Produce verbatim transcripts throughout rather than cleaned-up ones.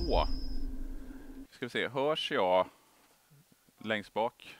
Så. Ska vi se, hörs jag längst bak?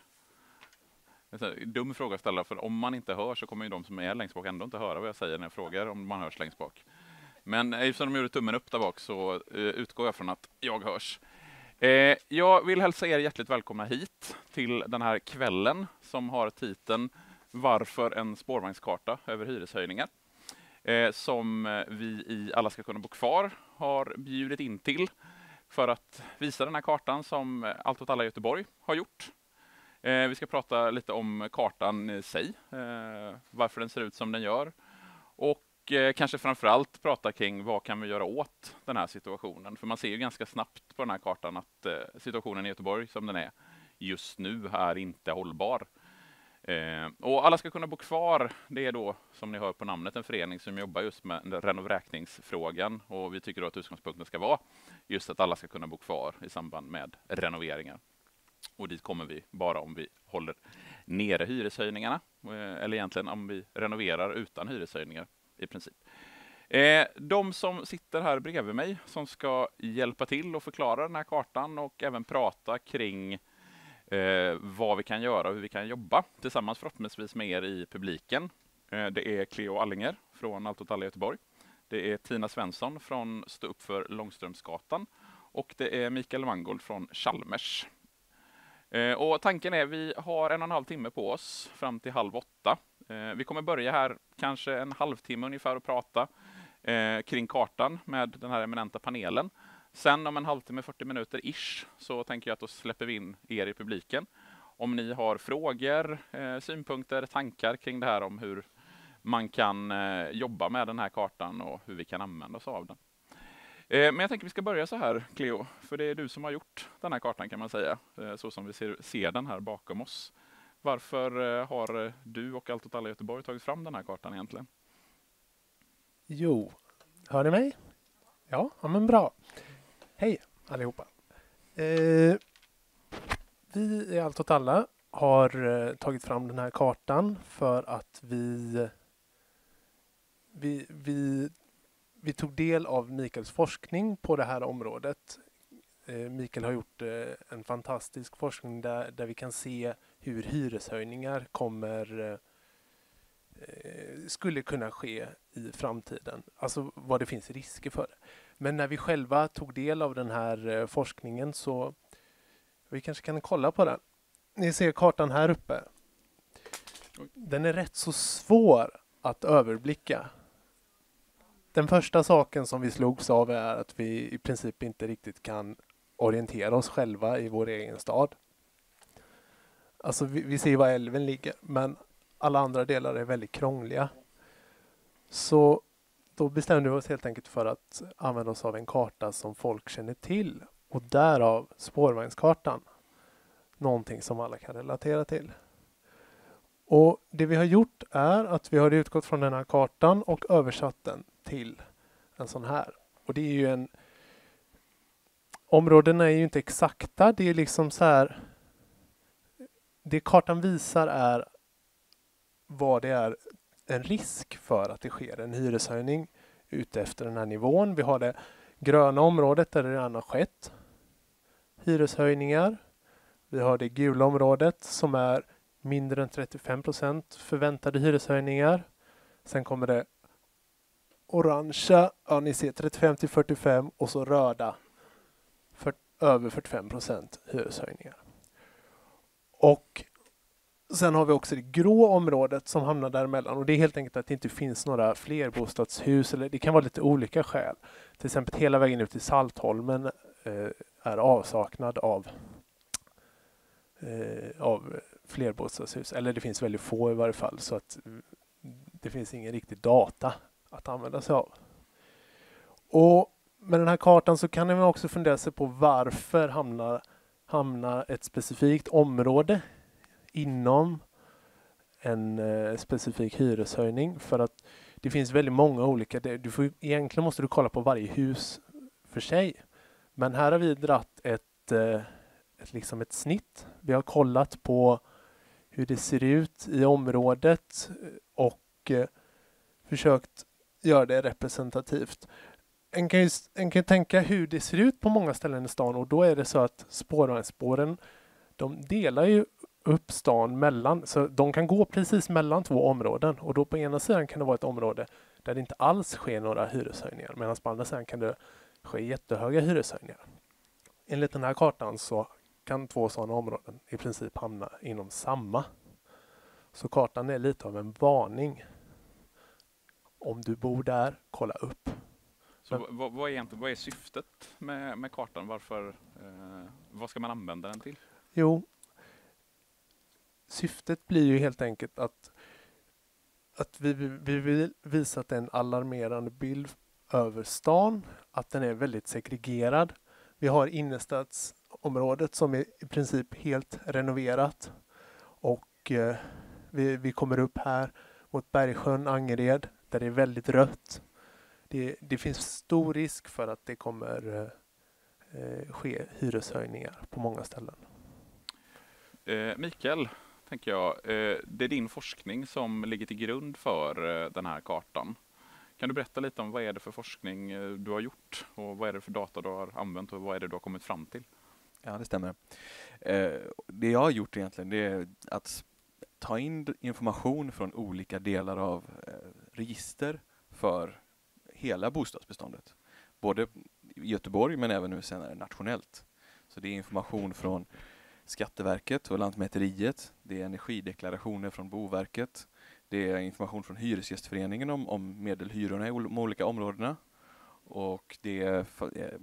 Det är en dum fråga att ställa, för om man inte hör så kommer ju de som är längst bak ändå inte höra vad jag säger när jag frågar om man hörs längst bak. Men eftersom de gjorde tummen upp där bak så uh, utgår jag från att jag hörs. Eh, jag vill hälsa er hjärtligt välkomna hit till den här kvällen som har titeln Varför en spårvagnskarta över hyreshöjningar. Eh, som vi i Alla ska kunna bo kvar har bjudit in till för att visa den här kartan som Allt åt alla i Göteborg har gjort. Eh, vi ska prata lite om kartan i sig, eh, varför den ser ut som den gör och eh, kanske framförallt prata kring vad kan vi göra åt den här situationen. För man ser ju ganska snabbt på den här kartan att eh, situationen i Göteborg som den är just nu är inte hållbar. Eh, och Alla ska kunna bo kvar, det är då som ni hör på namnet en förening som jobbar just med renovräkningsfrågan, och vi tycker då att utgångspunkten ska vara just att alla ska kunna bo kvar i samband med renoveringar. Och dit kommer vi bara om vi håller nere hyreshöjningarna, eh, eller egentligen om vi renoverar utan hyreshöjningar i princip. Eh, de som sitter här bredvid mig som ska hjälpa till och förklara den här kartan och även prata kring Eh, vad vi kan göra och hur vi kan jobba tillsammans förhoppningsvis med er i publiken. Eh, det är Cleo Allinger från Allt åt alla i Göteborg. Det är Tina Svensson från Stå upp för Långströmsgatan. Och det är Mikael Mangold från Chalmers. Eh, och tanken är vi har en och en halv timme på oss fram till halv åtta. Eh, vi kommer börja här kanske en halvtimme ungefär och prata eh, kring kartan med den här eminenta panelen. Sen om en halvtimme, fyrtio minuter ish, så tänker jag att då släpper vi in er i publiken. Om ni har frågor, eh, synpunkter, tankar kring det här om hur man kan eh, jobba med den här kartan och hur vi kan använda oss av den. Eh, men jag tänker vi ska börja så här, Cleo, för det är du som har gjort den här kartan kan man säga, eh, så som vi ser, ser den här bakom oss. Varför eh, har du och Allt åt alla i Göteborg tagit fram den här kartan egentligen? Jo, hör ni mig? Ja, ja men bra. Hej allihopa. Eh, vi i Allt åt alla har eh, tagit fram den här kartan för att vi, vi, vi, vi tog del av Mikaels forskning på det här området. Eh, Mikael har gjort eh, en fantastisk forskning där, där vi kan se hur hyreshöjningar kommer eh, skulle kunna ske i framtiden. Alltså vad det finns risker för det. Men när vi själva tog del av den här eh, forskningen så vi kanske kan kolla på den. Ni ser kartan här uppe. Den är rätt så svår att överblicka. Den första saken som vi slogs av är att vi i princip inte riktigt kan orientera oss själva i vår egen stad. Alltså vi, vi ser var älven ligger, men alla andra delar är väldigt krångliga. Så då bestämde vi oss helt enkelt för att använda oss av en karta som folk känner till. Och därav spårvagnskartan. Någonting som alla kan relatera till. Och det vi har gjort är att vi har utgått från den här kartan och översatt den till en sån här. Och det är ju en... Områdena är ju inte exakta. Det är liksom så här... Det kartan visar är vad det är en risk för att det sker en hyreshöjning ute efter den här nivån. Vi har det gröna området där det redan har skett hyreshöjningar. Vi har det gula området som är mindre än trettiofem procent förväntade hyreshöjningar. Sen kommer det orangea, ja ni ser trettiofem till fyrtiofem och så röda för, över fyrtiofem procent hyreshöjningar. Och sen har vi också det grå området som hamnar däremellan. Och det är helt enkelt att det inte finns några flerbostadshus. Eller det kan vara lite olika skäl. Till exempel hela vägen ut till Saltholmen eh, är avsaknad av, eh, av flerbostadshus. Eller det finns väldigt få i varje fall. Så att det finns ingen riktig data att använda sig av. Och med den här kartan så kan man också fundera sig på varför hamnar, hamnar ett specifikt område inom en eh, specifik hyreshöjning, för att det finns väldigt många olika. Du får, egentligen måste du kolla på varje hus för sig. Men här har vi dratt ett, eh, ett, liksom ett snitt. Vi har kollat på hur det ser ut i området och eh, försökt göra det representativt. en kan ju en kan tänka hur det ser ut på många ställen i stan, och då är det så att spårvagnsspåren, de delar ju upp stan mellan, så de kan gå precis mellan två områden, och då på ena sidan kan det vara ett område där det inte alls sker några hyreshöjningar, medan på andra sidan kan det ske jättehöga hyreshöjningar. Enligt den här kartan så kan två sådana områden i princip hamna inom samma. Så kartan är lite av en varning. Om du bor där, kolla upp. Så Men, vad, vad, är egentligen, vad är syftet med, med kartan? Varför, eh, vad ska man använda den till? Jo, syftet blir ju helt enkelt att, att vi, vi vill visa att det är en alarmerande bild över stan. Att den är väldigt segregerad. Vi har innerstadsområdet som är i princip helt renoverat. Och eh, vi, vi kommer upp här mot Bergsjön, Angered, där det är väldigt rött. Det, det finns stor risk för att det kommer eh, ske hyreshöjningar på många ställen. Eh, Mikael, tänker jag, eh, det är din forskning som ligger till grund för eh, den här kartan. Kan du berätta lite om vad är det för forskning eh, du har gjort och vad är det för data du har använt och vad är det du har kommit fram till? Ja, det stämmer. Eh, det jag har gjort egentligen, det är att ta in information från olika delar av eh, register för hela bostadsbeståndet. Både i Göteborg men även nu senare nationellt. Så det är information från Skatteverket och Lantmäteriet. Det är energideklarationer från Boverket. Det är information från Hyresgästföreningen om, om medelhyrorna i de olika områdena. Och det är eh,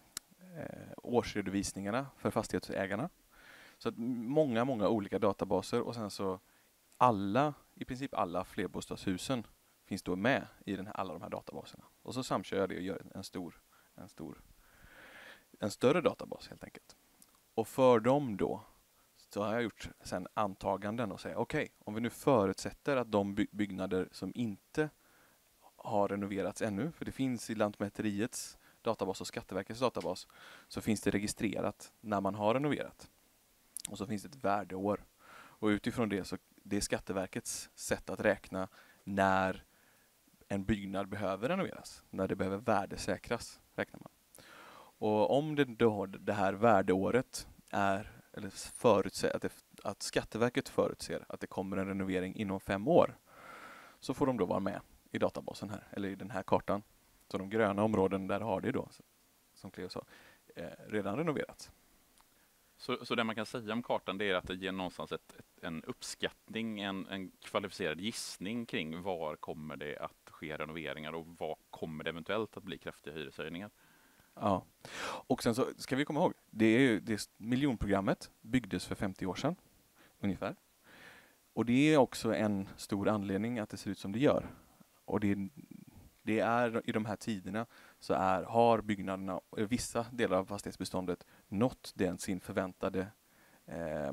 årsredovisningarna för fastighetsägarna. Så att många, många olika databaser och sen så alla, i princip alla flerbostadshusen finns då med i den här, alla de här databaserna. Och så samkör jag det och gör en stor, en stor, en större databas helt enkelt. Och för dem då så har jag gjort sen antaganden och säger okej, okay, om vi nu förutsätter att de by- byggnader som inte har renoverats ännu, för det finns i Lantmäteriets databas och Skatteverkets databas, så finns det registrerat när man har renoverat. Och så finns det ett värdeår. Och utifrån det så det är Skatteverkets sätt att räkna när en byggnad behöver renoveras, när det behöver värdesäkras, räknar man. Och om det då det här värdeåret är, eller förutser, att, det, att Skatteverket förutser att det kommer en renovering inom fem år, så får de då vara med i databasen här, eller i den här kartan. Så de gröna områden där har det då, som Cleo sa, eh, redan renoverats. Så, så det man kan säga om kartan, det är att det ger någonstans ett, ett, en uppskattning, en, en kvalificerad gissning kring var kommer det att ske renoveringar och vad kommer det eventuellt att bli kraftiga hyreshöjningar. Ja, och sen så ska vi komma ihåg, det är ju det miljonprogrammet byggdes för femtio år sedan ungefär. Och det är också en stor anledning att det ser ut som det gör. Och det, det är i de här tiderna så är, har byggnaderna, vissa delar av fastighetsbeståndet nått den sin förväntade, eh,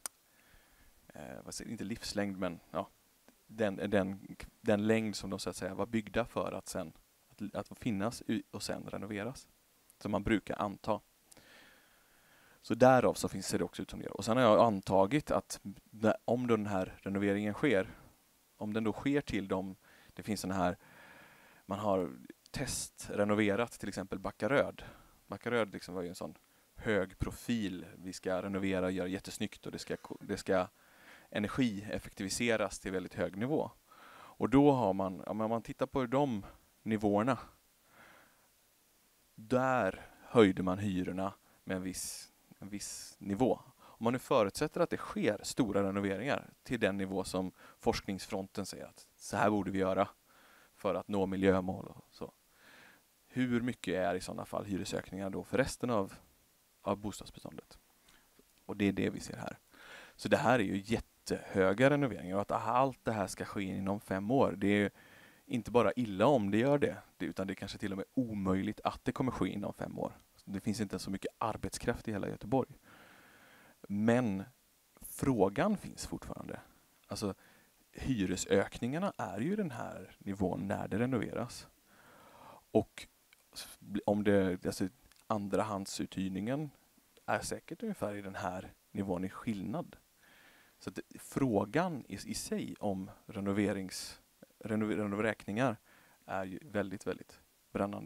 eh, vad säger, inte livslängd, men ja, den, den, den längd som de så att säga var byggda för att sen att, att finnas och sen renoveras. Som man brukar anta. Så därav så finns det också ut som det gör. Och sen har jag antagit att om den här renoveringen sker, om den då sker till dem, det finns såna här, man har testrenoverat till exempel Backaröd. Backaröd liksom var ju en sån hög profil. Vi ska renovera och göra jättesnyggt och det ska, det ska energieffektiviseras till väldigt hög nivå. Och då har man, om man tittar på de nivåerna, där höjde man hyrorna med en viss, en viss nivå. Om man nu förutsätter att det sker stora renoveringar till den nivå som forskningsfronten säger att så här borde vi göra för att nå miljömål och så. Hur mycket är i sådana fall hyresökningar då för resten av, av bostadsbeståndet? Och det är det vi ser här. Så det här är ju jättehöga renoveringar och att allt det här ska ske inom fem år, det är inte bara illa om det gör det, utan det är kanske till och med omöjligt att det kommer ske inom fem år. Det finns inte så mycket arbetskraft i hela Göteborg. Men frågan finns fortfarande. Alltså hyresökningarna är ju den här nivån när det renoveras. Och om det, alltså andrahandsuthyrningen är säkert ungefär i den här nivån i skillnad. Så att frågan i, i sig om renoverings renoverräkningar är ju väldigt, väldigt brännande.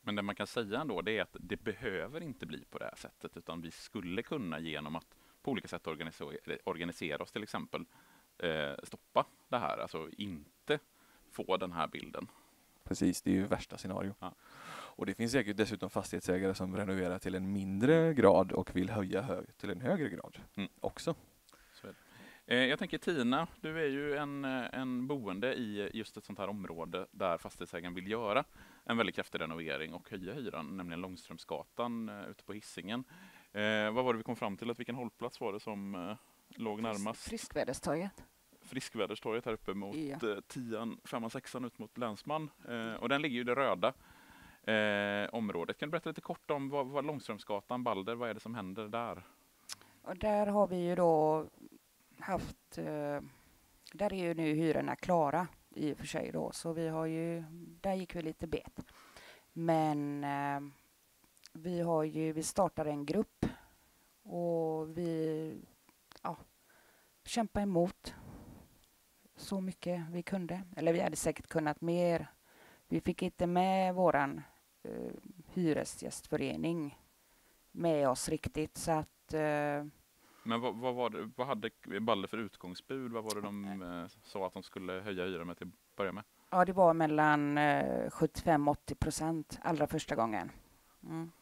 Men det man kan säga ändå, det är att det behöver inte bli på det här sättet, utan vi skulle kunna genom att på olika sätt organisera, organisera oss till exempel eh, stoppa det här, alltså inte få den här bilden. Precis, det är ju värsta scenario. Ja. Och det finns säkert dessutom fastighetsägare som renoverar till en mindre grad och vill höja hög till en högre grad Mm. också. Så är det. Eh, jag tänker Tina, du är ju en, en boende i just ett sånt här område där fastighetsägaren vill göra en väldigt kraftig renovering och höja hyran, nämligen Långströmsgatan eh, ute på Hisingen. Eh, vad var det vi kom fram till? Att vilken hållplats var det som eh, låg närmast? Friskväderstorget. Friskväderstorget här uppe mot Ja. eh, tian, femman, sexan ut mot Länsman. Eh, och den ligger ju i det röda eh, området. Kan du berätta lite kort om vad, vad Långströmsgatan, Balder, vad är det som händer där? Och där har vi ju då haft, eh, där är ju nu hyrorna klara i och för sig då, så vi har ju, där gick vi lite bet. Men eh, vi har ju, vi startade en grupp och vi ja, kämpade emot så mycket vi kunde. Eller vi hade säkert kunnat mer. Vi fick inte med våran eh, hyresgästförening med oss riktigt, så att eh, Men vad, vad, var det, vad hade Balder för utgångsbud? Vad var det de eh, sa att de skulle höja hyran med till att börja med? ja, det var mellan eh, sjuttiofem till åttio procent allra första gången. Mm.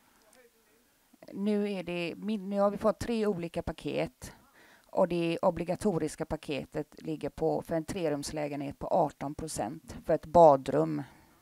Nu, är det, min- nu har vi fått tre olika paket och det obligatoriska paketet ligger på för en trerumslägenhet på arton procent för ett badrum.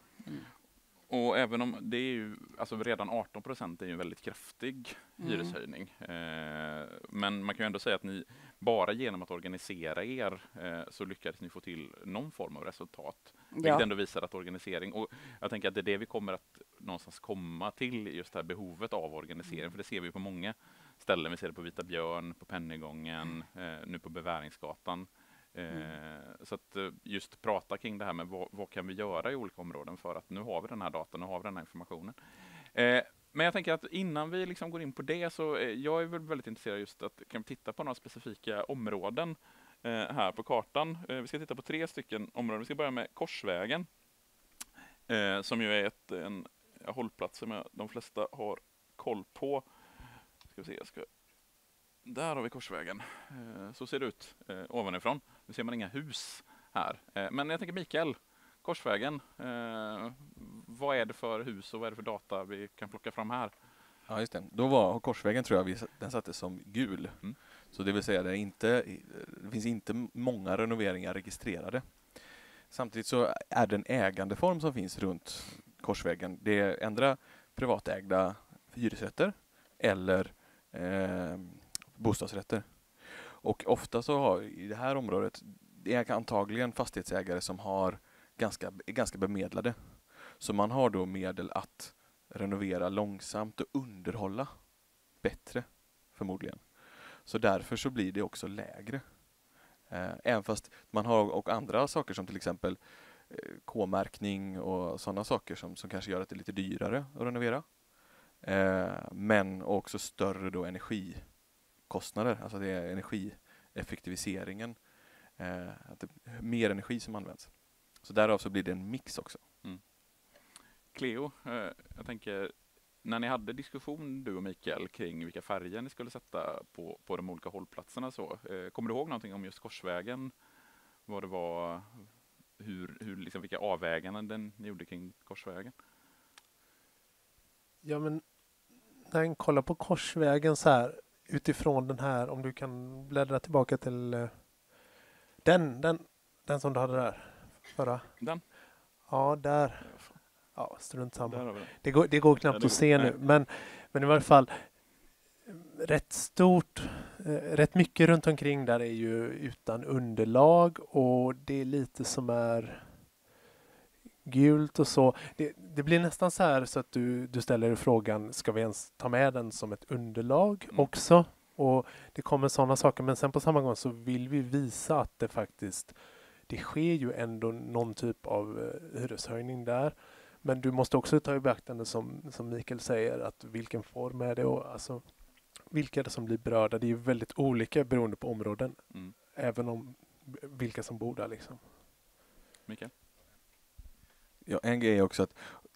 Och även om det är ju, alltså redan arton procent är ju en väldigt kraftig Mm. hyreshöjning. Eh, men man kan ju ändå säga att ni, bara genom att organisera er eh, så lyckades ni få till någon form av resultat. Vilket Ja. ändå visar att organisering, och jag tänker att det är det vi kommer att någonstans komma till, just det här behovet av organisering. Mm. För det ser vi på många ställen. Vi ser det på Vita Björn, på Pennygången, eh, nu på Beväringsgatan. Eh, så att eh, just prata kring det här med vad, vad kan vi göra i olika områden för att nu har vi den här datan, nu har vi den här informationen. Eh, men jag tänker att innan vi liksom går in på det så eh, jag är väl väldigt intresserad just att kan vi titta på några specifika områden eh, här på kartan. Eh, vi ska titta på tre stycken områden. Vi ska börja med Korsvägen eh, som ju är ett, en hållplats som jag, de flesta har koll på. Ska vi se, jag ska Där har vi Korsvägen. Eh, Så ser det ut eh, ovanifrån. Nu ser man inga hus här. Eh, Men jag tänker Mikael, Korsvägen. Eh, Vad är det för hus och vad är det för data vi kan plocka fram här? Ja, just det. Då var Korsvägen, tror jag, vi, den sattes som gul. Mm. Så det vill säga det, är inte, det finns inte många renoveringar registrerade. Samtidigt så är den ägandeform som finns runt Korsvägen, det är ändra privatägda hyresrätter eller eh, bostadsrätter. Och ofta så har i det här området, det är antagligen fastighetsägare som har ganska, är ganska bemedlade. Så man har då medel att renovera långsamt och underhålla bättre, förmodligen. Så därför så blir det också lägre. Eh, även fast man har och andra saker som till exempel eh, K-märkning och sådana saker som, som kanske gör att det är lite dyrare att renovera. Eh, men också större då energikostnader, alltså det är energieffektiviseringen. Eh, att det är mer energi som används. Så därav så blir det en mix också. Cleo, eh, jag tänker, när ni hade diskussion du och Mikael kring vilka färger ni skulle sätta på, på de olika hållplatserna så, eh, kommer du ihåg någonting om just Korsvägen? Vad det var, hur, hur, liksom, vilka avväganden ni gjorde kring Korsvägen? Ja, men när en kollar på Korsvägen så här utifrån den här, om du kan bläddra tillbaka till eh, den, den, den som du hade där förra. Den? Ja, där. Ja, strunt Där samma. har vi den. Det går, det går knappt Ja, det att se går- nu, nej. men, men i varje fall eh, rätt stort, eh, rätt mycket runt omkring där är ju utan underlag och det är lite som är gult och så. Det, det blir nästan så här så att du, du ställer dig frågan, ska vi ens ta med den som ett underlag Mm. också? Och det kommer sådana saker, men sen på samma gång så vill vi visa att det faktiskt, det sker ju ändå någon typ av eh, hyreshöjning där. Men du måste också ta i beaktande som, som Mikael säger, att vilken form är det och alltså vilka är det som blir berörda. Det är ju väldigt olika beroende på områden, Mm. även om vilka som bor där liksom. Mikael? Ja, en grej är också att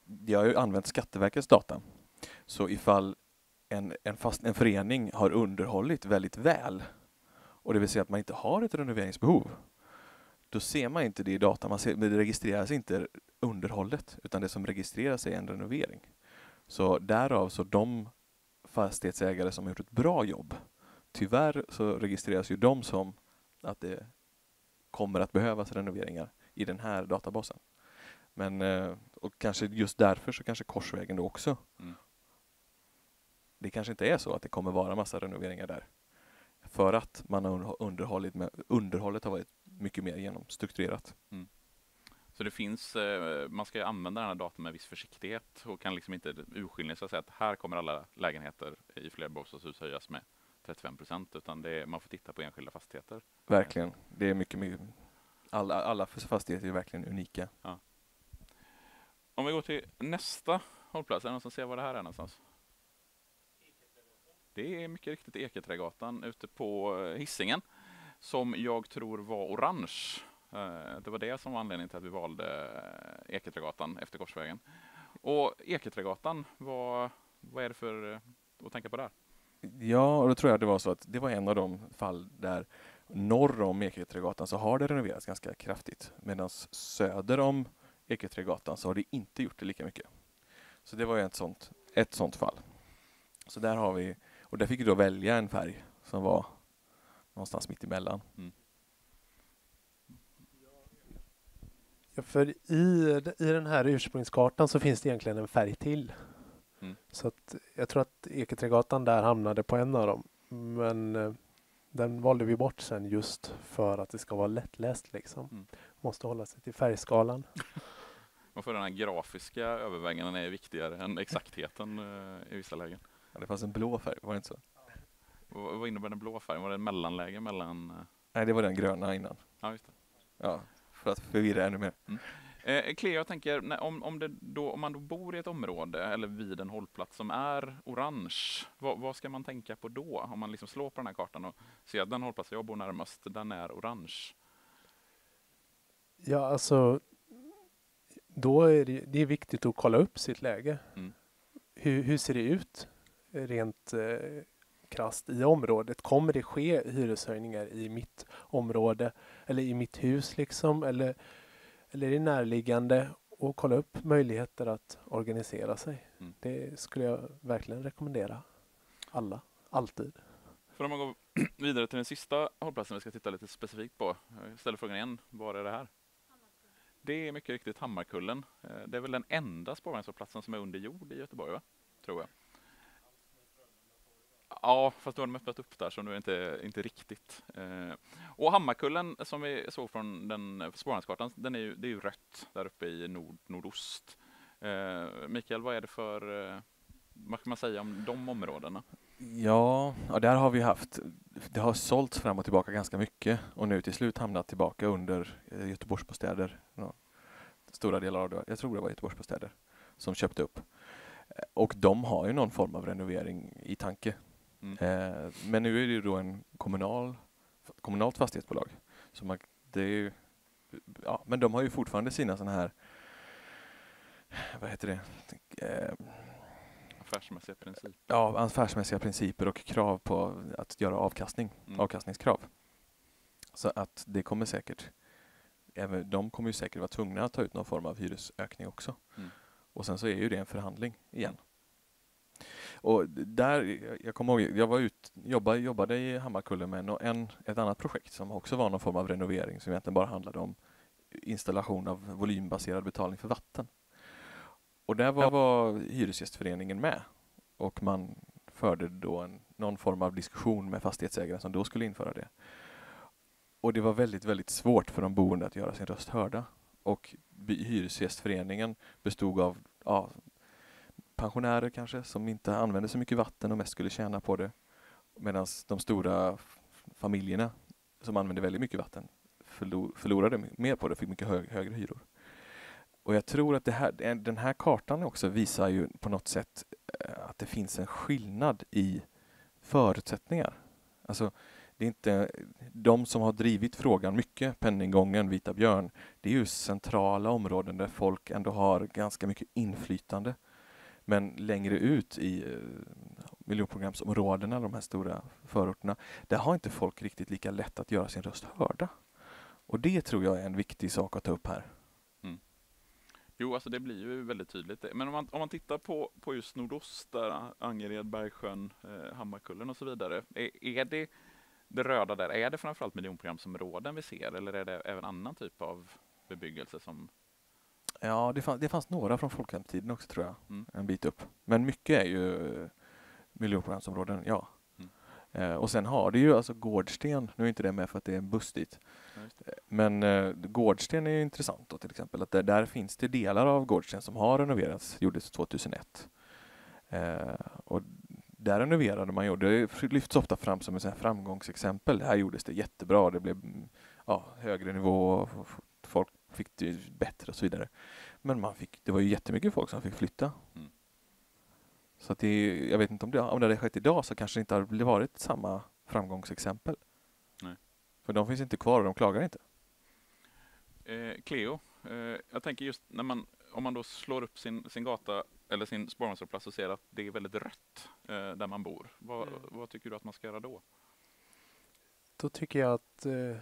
jag har ju använt Skatteverkets data. Så ifall en, en, fast, en förening har underhållit väldigt väl, och det vill säga att man inte har ett renoveringsbehov, då ser man inte det i data. Man ser, det registreras inte underhållet, utan det som registreras är en renovering. Så därav så de fastighetsägare som har gjort ett bra jobb, tyvärr så registreras ju de som att det kommer att behövas renoveringar i den här databasen. Men och kanske just därför så kanske Korsvägen då också. Mm. Det kanske inte är så att det kommer vara massa renoveringar där. För att man har underhållit med, underhållet har varit mycket mer genomstrukturerat. Mm. Så det finns, man ska använda den här datan med viss försiktighet och kan liksom inte urskilja sig och säga att här kommer alla lägenheter i flerbostadshus höjas med trettiofem procent, utan det är, man får titta på enskilda fastigheter. Verkligen. Det är mycket, mycket alla, alla fastigheter är verkligen unika. Ja. Om vi går till nästa hållplats, är det någon som ser vad det här är någonstans? Det är mycket riktigt Eketrädgatan ute på Hisingen, som jag tror var orange. Det var det som var anledningen till att vi valde Eketrädgatan efter Korsvägen. Och Eketrädgatan, vad, vad är det för att tänka på där? Ja, och då tror jag det var så att det var en av de fall där norr om Eketrädgatan så har det renoverats ganska kraftigt. Medan söder om Eketrädgatan så har det inte gjort det lika mycket. Så det var ju ett sånt, ett sånt fall. Så där har vi, och där fick vi då välja en färg som var någonstans mitt emellan. Mm. Ja, för i, i den här ursprungskartan så finns det egentligen en färg till. Mm. Så att jag tror att Eketrädgatan där hamnade på en av dem. Men eh, den valde vi bort sen just för att det ska vara lättläst liksom. Mm. Måste hålla sig till färgskalan. Och för den här grafiska överväganden är viktigare än exaktheten eh, i vissa lägen. Ja, det fanns en blå färg, var det inte så? Och, vad innebär den blå färgen? Var det en mellanläge mellan... Eh... Nej, det var den gröna innan. Ja, just det. Ja, för att förvirra ännu mer. Mm. Eh, Cleo, jag tänker, när, om, om, det då, om man då bor i ett område eller vid en hållplats som är orange, vad, vad ska man tänka på då? Om man liksom slår på den här kartan och ser att den hållplats jag bor närmast, den är orange. Ja, alltså då är det, det är viktigt att kolla upp sitt läge. Mm. Hur, hur ser det ut rent eh, krasst i området? Kommer det ske hyreshöjningar i mitt område eller i mitt hus liksom? Eller, eller är det närliggande? Och kolla upp möjligheter att organisera sig. Mm. Det skulle jag verkligen rekommendera alla, alltid. För om man går vidare till den sista hållplatsen vi ska titta lite specifikt på. Jag ställer frågan igen, var är det här? Det är mycket riktigt Hammarkullen. Det är väl den enda spårvagnshållplatsen som är under jord i Göteborg, va? Tror jag. Ja, fast då har de öppnat upp där så nu är det inte, inte riktigt. Eh, och Hammarkullen som vi såg från den spårvagnskartan, den är ju, det är ju rött där uppe i nord, nordost. Eh, Mikael, vad är det för, eh, vad kan man säga om de områdena? Ja, och där har vi haft, det har sålts fram och tillbaka ganska mycket och nu till slut hamnat tillbaka under Göteborgsbostäder. Ja, stora delar av det, jag tror det var Göteborgsbostäder som köpte upp. Och de har ju någon form av renovering i tanke. Mm. Eh, men nu är det ju då en kommunal, kommunalt fastighetsbolag. Så man, det är ju, ja, men de har ju fortfarande sina sådana här, vad heter det? Eh, affärsmässiga principer. Ja, affärsmässiga principer och krav på att göra avkastning, mm. avkastningskrav. Så att det kommer säkert, även de kommer ju säkert vara tvungna att ta ut någon form av hyresökning också. Mm. Och sen så är ju det en förhandling igen. Och där, jag kommer ihåg, jag var ut, jobbade, jobbade i Hammarkullen med en, ett annat projekt som också var någon form av renovering som egentligen bara handlade om installation av volymbaserad betalning för vatten. Och där var, var Hyresgästföreningen med och man förde då en, någon form av diskussion med fastighetsägaren som då skulle införa det. Och det var väldigt, väldigt svårt för de boende att göra sin röst hörda. Och Hyresgästföreningen bestod av ja, pensionärer kanske som inte använde så mycket vatten och mest skulle tjäna på det. Medan de stora familjerna som använde väldigt mycket vatten förlorade mer på det, fick mycket hög, högre hyror. Och jag tror att det här, den här kartan också visar ju på något sätt att det finns en skillnad i förutsättningar. Alltså det är inte de som har drivit frågan mycket, Penninggången, Vita Björn, det är ju centrala områden där folk ändå har ganska mycket inflytande. Men längre ut i eh, miljonprogramsområdena, de här stora förorterna, där har inte folk riktigt lika lätt att göra sin röst hörda. Och det tror jag är en viktig sak att ta upp här. Jo, alltså det blir ju väldigt tydligt. Men om man, om man tittar på, på just nordost, där Angered, Bergsjön, eh, Hammarkullen och så vidare. Är, är det det röda där, är det framförallt miljonprogramsområden vi ser, eller är det även annan typ av bebyggelse som... Ja, det fanns, det fanns några från folkhemstiden också tror jag, Mm. en bit upp. Men mycket är ju eh, miljonprogramsområden, ja. Mm. Eh, och sen har det ju alltså Gårdsten, nu är inte det med för att det är en buss dit. Ja, just det. Men eh, Gårdsten är ju intressant då, till exempel. Att där, där finns det delar av Gårdsten som har renoverats, gjordes tvåtusenett. Eh, och där renoverade man ju, det lyfts ofta fram som ett sånt här framgångsexempel. Här gjordes det jättebra, det blev mm, ja, högre nivå, och f- folk fick det bättre och så vidare. Men man fick, det var ju jättemycket folk som fick flytta. Mm. Så att det, jag vet inte om det, om det hade skett idag så kanske det inte hade varit samma framgångsexempel. Nej. För de finns inte kvar och de klagar inte. Eh, Cleo, eh, jag tänker just när man, om man då slår upp sin, sin gata eller sin spårvagnsplats och ser att det är väldigt rött eh, där man bor. Vad, Mm. vad tycker du att man ska göra då? Då tycker jag att eh,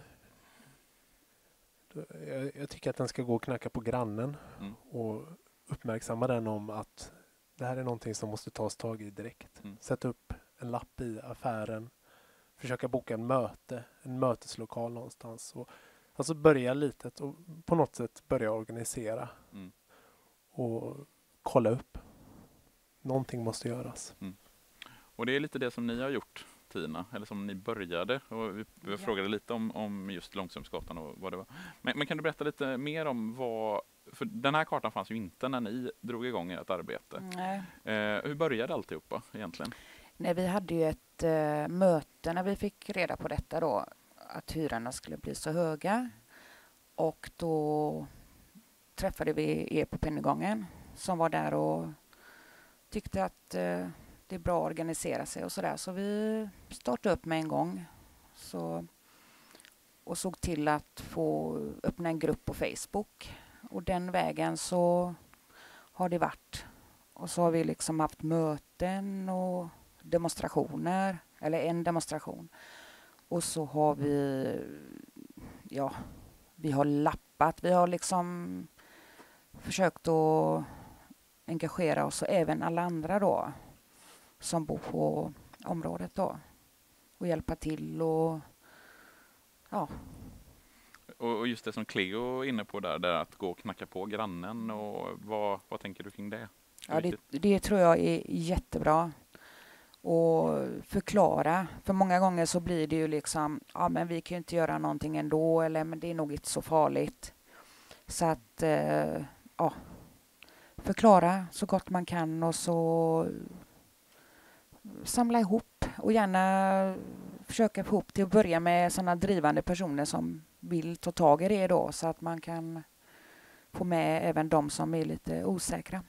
då, jag, jag tycker att den ska gå och knacka på grannen Mm. och uppmärksamma den om att det här är någonting som måste tas tag i direkt. Mm. Sätta upp en lapp i affären, försöka boka en möte, en möteslokal någonstans. Och, alltså börja litet och på något sätt börja organisera Mm. och kolla upp. Någonting måste göras. Och det är lite det som ni har gjort, Tina, eller som ni började. Och vi, vi Ja. frågade lite om, om just Långstrumsgatan och vad det var. Men, men kan du berätta lite mer om vad... För den här kartan fanns ju inte när ni drog igång ert arbete. Nej. Eh, hur började alltihopa egentligen? Nej, vi hade ju ett eh, möte när vi fick reda på detta då, att hyrorna skulle bli så höga. Och då träffade vi er på Penninggången som var där och tyckte att eh, det är bra att organisera sig och sådär. Så vi startade upp med en gång. Så, och såg till att få öppna en grupp på Facebook. Och den vägen så har det varit. Och så har vi liksom haft möten och demonstrationer, eller en demonstration. Och så har vi, ja, vi har lappat, vi har liksom försökt att engagera oss och även alla andra då som bor på området då och hjälpa till och ja. Och, och just det som Cleo är inne på där, där att gå och knacka på grannen. Och vad, vad tänker du kring det? Ja, det, det tror jag är jättebra. Och förklara. För många gånger så blir det ju liksom, ja men vi kan ju inte göra någonting ändå, eller men det är nog inte så farligt. Så att, eh, ja, förklara så gott man kan och så samla ihop och gärna försöka få ihop till att börja med sådana drivande personer som vill ta tag i det då, så att man kan få med även de som är lite osäkra.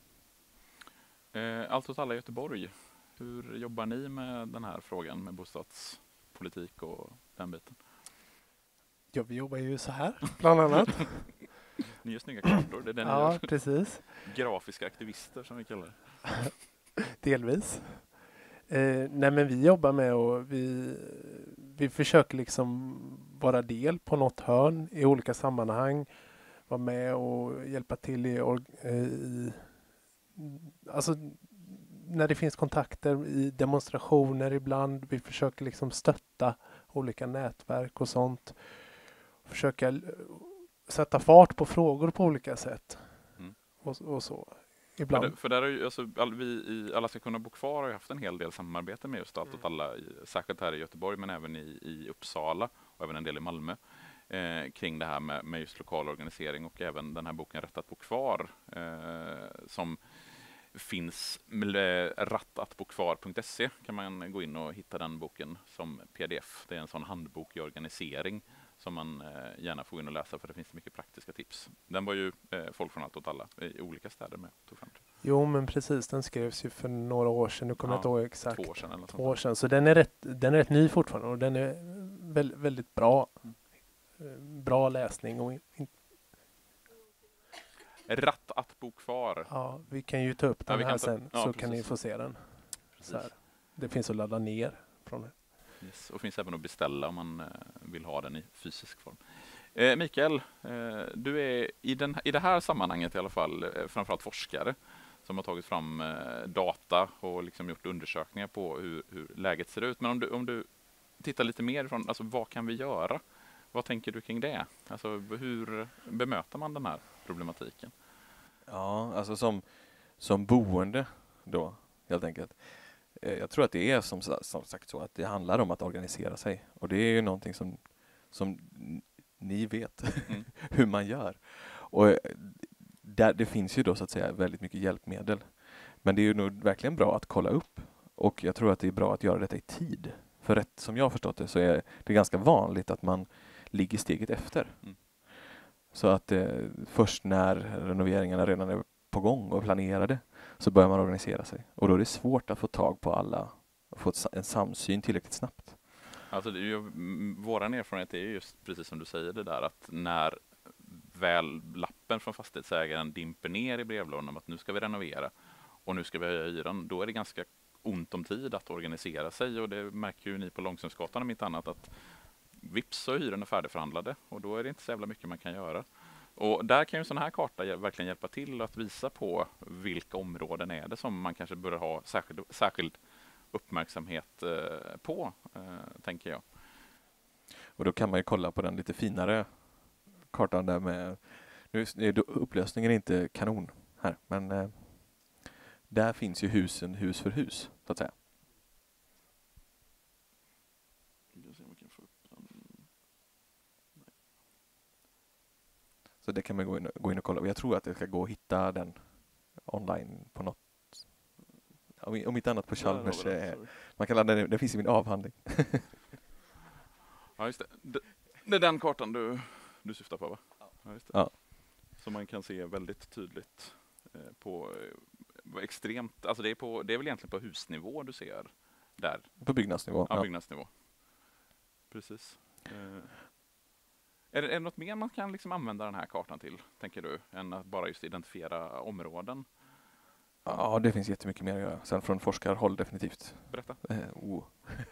Eh, Allt åt alla i Göteborg. Hur jobbar ni med den här frågan med bostadspolitik och den biten? Ja, vi jobbar ju så här, bland annat. Ni gör snygga kartor, det är det ni Ja, gör. precis. Grafiska aktivister som vi kallar det. Delvis. Eh, nej, men vi jobbar med och vi, vi försöker liksom vara del på något hörn i olika sammanhang. Vara med och hjälpa till i, org- eh, i alltså när det finns kontakter i demonstrationer ibland. Vi försöker liksom stötta olika nätverk och sånt. Försöka l- sätta fart på frågor på olika sätt. Mm. Och, och så. För, Ibland. det, för där är ju, alltså, all, vi i Alla ska kunna bo kvar har ju haft en hel del samarbete med just Allt åt Mm. alla, i, särskilt här i Göteborg men även i, i Uppsala och även en del i Malmö. Eh, kring det här med, med just lokal organisering och även den här boken Rätt att bo kvar eh, som finns med rattatbokvar punkt se kan man gå in och hitta den boken som pdf. Det är en sån handbok i organisering som man eh, gärna får in och läsa för det finns mycket praktiska tips. Den var ju eh, folk från Allt åt alla i olika städer med tog fram det. Jo, men precis. Den skrevs ju för några år sedan. Nu kommer Ja, jag inte ihåg exakt. Två år sedan eller något Två sånt. år sedan. Så den är rätt, den är rätt ny fortfarande och den är väldigt, väldigt bra. Eh, Bra läsning och in, Ratt att bo kvar. ja, vi kan ju ta upp Ja, den vi här kan ta- sen ja, så precis. kan ni få se den. Så här. Det finns att ladda ner från det. Yes. Och finns även att beställa om man eh, vill ha den i fysisk form. Eh, Mikael, eh, du är i, den, i det här sammanhanget i alla fall eh, framförallt forskare som har tagit fram eh, data och liksom gjort undersökningar på hur, hur läget ser ut. Men om du, om du tittar lite mer ifrån, alltså vad kan vi göra? Vad tänker du kring det? Alltså hur bemöter man den här problematiken? Ja, alltså som, som boende då, helt enkelt. Eh, Jag tror att det är som, sa- som sagt så att det handlar om att organisera sig. Och det är ju någonting som, som n- ni vet Mm. hur man gör. Och eh, där, det finns ju då så att säga väldigt mycket hjälpmedel. Men det är ju nog verkligen bra att kolla upp. Och jag tror att det är bra att göra detta i tid. För rätt som jag har förstått det så är det ganska vanligt att man ligger steget efter. Mm. Så att eh, först när renoveringarna redan är på gång och planerade så börjar man organisera sig. Och då är det svårt att få tag på alla och få ett, sa- en samsyn tillräckligt snabbt. Alltså det är ju, m- våran erfarenhet är ju just precis som du säger det där att när väl lappen från fastighetsägaren dimper ner i brevlådan om att nu ska vi renovera och nu ska vi höja hyran, då är det ganska ont om tid att organisera sig och det märker ju ni på Långsundsgatan om inte annat att vips så är hyrorna färdigförhandlade och då är det inte så jävla mycket man kan göra. Och där kan ju en sån här karta hjäl- verkligen hjälpa till att visa på vilka områden är det som man kanske bör ha särskild, särskild uppmärksamhet eh, på, eh, tänker jag. Och då kan man ju kolla på den lite finare kartan där med... Nu är är då upplösningen inte kanon här, men eh, där finns ju husen hus för hus, så att säga. Så det kan man gå in, gå in och kolla. Och jag tror att det ska gå att hitta den online på något... Om, om inte annat på Chalmers. Eh, man kan ladda ner, det finns i min avhandling. Ja, just det. det. Det är den kartan du, du syftar på, va? Ja, just det. Ja. Som man kan se väldigt tydligt eh, på eh, extremt, alltså det är, på, det är väl egentligen på husnivå du ser där, På byggnadsnivå. ja, Ja. byggnadsnivå. Precis. Eh, är, det, är det något mer man kan liksom använda den här kartan till, tänker du, än att bara just identifiera områden? Ja, det finns jättemycket mer att göra. Sen från forskarhåll definitivt. Berätta. Eh, oh.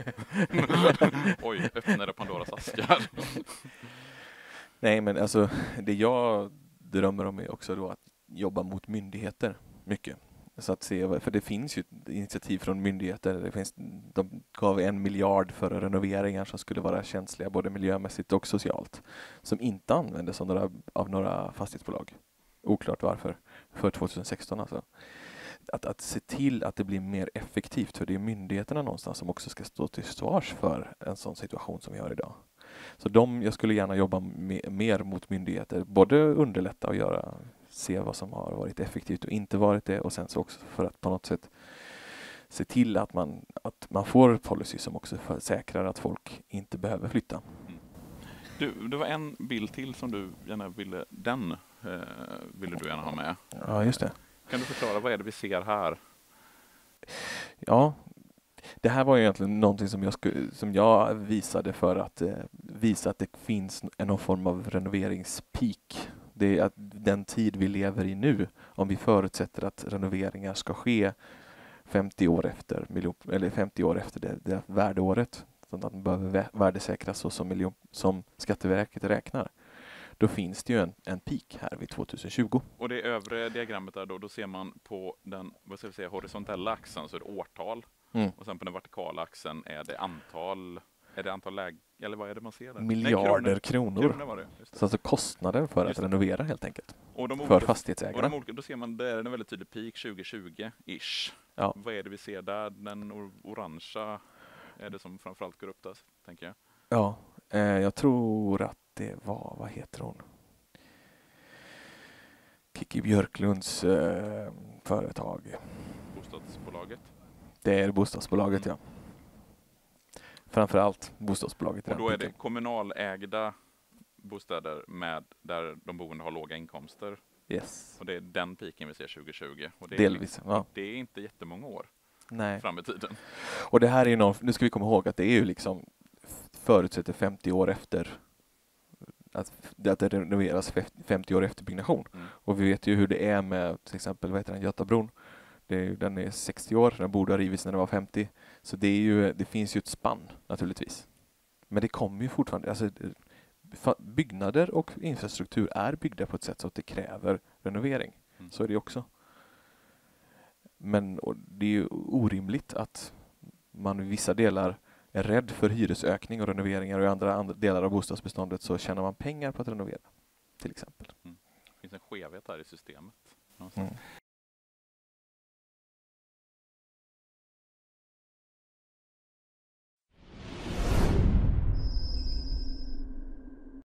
Oj, öppnade Pandoras askar. Nej, men alltså det jag drömmer om är också då att jobba mot myndigheter mycket. Så att se, för det finns ju ett initiativ från myndigheter. Det finns, de gav en miljard för renoveringar som skulle vara känsliga både miljömässigt och socialt. Som inte användes av några, av några fastighetsbolag. Oklart varför. För tjugohundrasexton alltså. Att, att se till att det blir mer effektivt, för det är myndigheterna någonstans som också ska stå till svars för en sån situation som vi har idag. Så de, jag skulle gärna jobba me, mer mot myndigheter, både underlätta och göra, se vad som har varit effektivt och inte varit det, och sen så också för att på något sätt se till att man, att man får policy som också för, säkrar att folk inte behöver flytta. Du, det var en bild till som du gärna ville, den eh, ville du gärna ha med. Ja, just det. Kan du förklara, vad är det vi ser här? Ja, det här var ju egentligen någonting som jag, sku, som jag visade för att eh, visa att det finns en någon form av renoveringspeak. Det är att den tid vi lever i nu, om vi förutsätter att renoveringar ska ske femtio år efter, miljon, eller femtio år efter det, det värdeåret, så att man behöver värdesäkras så som, miljon, som Skatteverket räknar. Då finns det ju en, en peak här vid tjugohundratjugo. Och det övre diagrammet där då, då ser man på den, vad ska vi säga, horisontella axeln så är det årtal. Mm. Och sen på den vertikala axeln är det antal, är det antal läg, eller vad är det man ser där? Miljarder Nej, kronor. kronor. Kronor var det, just det. Så alltså kostnaden för Just att det. renovera helt enkelt. Och de För olika, och fastighetsägarna. de olika, då ser man, där är det en väldigt tydlig peak tjugohundratjugo-ish. Ja. Vad är det vi ser där? Den or- orangea är det som framförallt går upp där, tänker jag. Ja, eh, jag tror att det var, vad heter hon? Kiki Björklunds eh, företag. Bostadsbolaget. Det är bostadsbolaget, Mm. ja. Framförallt bostadsbolaget. i Och den då är det piken. kommunalägda bostäder med, där de boende har låga inkomster. Yes. Och det är den piken vi ser tjugo tjugo. Och det är, Delvis, ja. Det är inte jättemånga år Nej. fram i tiden. Och det här är ju någon, nu ska vi komma ihåg att det är ju liksom förutsätter femtio år efter att, att det renoveras femtio år efter byggnation. Mm. Och vi vet ju hur det är med till exempel, vad heter den, Götabron. Det är, den är sextio år, den borde ha rivits när den var femtio. Så det, är ju, det finns ju ett spann naturligtvis. Men det kommer ju fortfarande, alltså byggnader och infrastruktur är byggda på ett sätt så att det kräver renovering. Mm. Så är det också. Men och det är ju orimligt att man i vissa delar är rädd för hyresökning och renoveringar och i andra, andra delar av bostadsbeståndet så tjänar man pengar på att renovera, till exempel. Mm. Det finns en skevhet här i systemet. Mm.